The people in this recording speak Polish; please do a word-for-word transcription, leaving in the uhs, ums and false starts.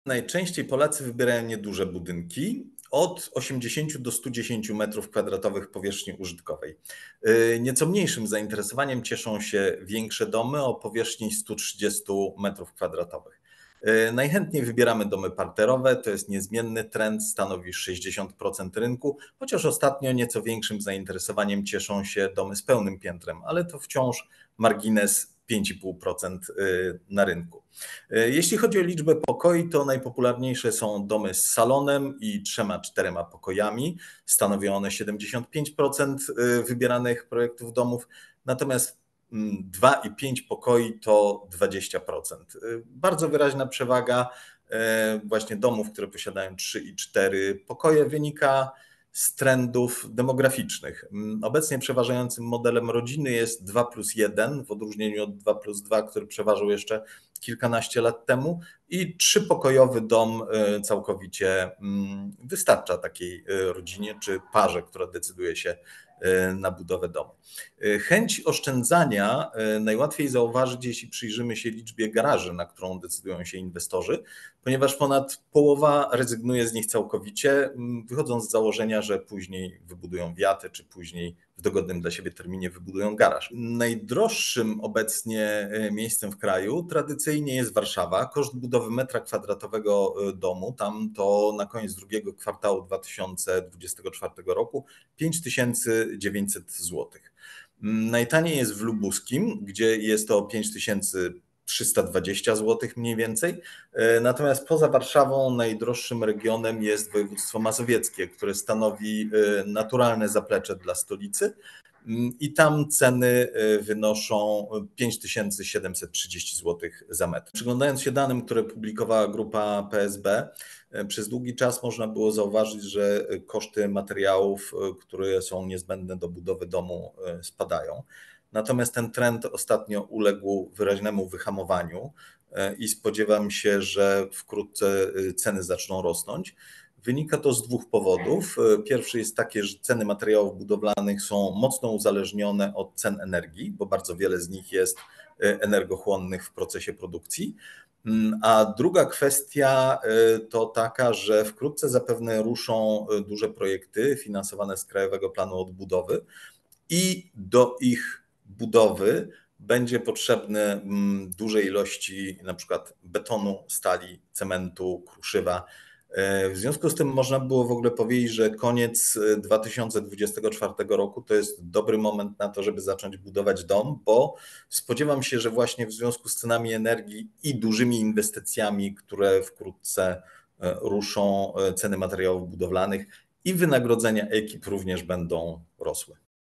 Najczęściej Polacy wybierają nieduże budynki od osiemdziesięciu do stu dziesięciu metrów kwadratowych powierzchni użytkowej. Yy, Nieco mniejszym zainteresowaniem cieszą się większe domy o powierzchni stu trzydziestu metrów kwadratowych. Yy, Najchętniej wybieramy domy parterowe, to jest niezmienny trend, stanowi sześćdziesiąt procent rynku, chociaż ostatnio nieco większym zainteresowaniem cieszą się domy z pełnym piętrem, ale to wciąż margines pięć i pół procent na rynku. Jeśli chodzi o liczbę pokoi, to najpopularniejsze są domy z salonem i trzema, czterema pokojami. Stanowią one siedemdziesiąt pięć procent wybieranych projektów domów, natomiast dwa i pięć pokoi to dwadzieścia procent. Bardzo wyraźna przewaga właśnie domów, które posiadają trzy i cztery pokoje, wynika z trendów demograficznych. Obecnie przeważającym modelem rodziny jest dwa plus jeden, w odróżnieniu od dwa plus dwa, który przeważał jeszcze kilkanaście lat temu, i trzypokojowy dom całkowicie wystarcza takiej rodzinie czy parze, która decyduje się na budowę domu. Chęć oszczędzania najłatwiej zauważyć, jeśli przyjrzymy się liczbie garaży, na którą decydują się inwestorzy, ponieważ ponad połowa rezygnuje z nich całkowicie, wychodząc z założenia, że później wybudują wiaty, czy później w dogodnym dla siebie terminie wybudują garaż. Najdroższym obecnie miejscem w kraju tradycyjnie jest Warszawa. Koszt budowy metra kwadratowego domu tam to na koniec drugiego kwartału dwa tysiące dwudziestego czwartego roku pięć tysięcy dziewięćset złotych. Najtaniej jest w Lubuskim, gdzie jest to pięć tysięcy trzysta dwadzieścia złotych mniej więcej. Natomiast poza Warszawą najdroższym regionem jest województwo mazowieckie, które stanowi naturalne zaplecze dla stolicy i tam ceny wynoszą pięć tysięcy siedemset trzydzieści złotych za metr. Przyglądając się danym, które publikowała grupa P S B, przez długi czas można było zauważyć, że koszty materiałów, które są niezbędne do budowy domu, spadają. Natomiast ten trend ostatnio uległ wyraźnemu wyhamowaniu i spodziewam się, że wkrótce ceny zaczną rosnąć. Wynika to z dwóch powodów. Pierwszy jest taki, że ceny materiałów budowlanych są mocno uzależnione od cen energii, bo bardzo wiele z nich jest energochłonnych w procesie produkcji. A druga kwestia to taka, że wkrótce zapewne ruszą duże projekty finansowane z Krajowego Planu Odbudowy i do ich budowy będzie potrzebne duże ilości na przykład betonu, stali, cementu, kruszywa. W związku z tym można było w ogóle powiedzieć, że koniec dwa tysiące dwudziestego czwartego roku to jest dobry moment na to, żeby zacząć budować dom, bo spodziewam się, że właśnie w związku z cenami energii i dużymi inwestycjami, które wkrótce ruszą, ceny materiałów budowlanych i wynagrodzenia ekip również będą rosły.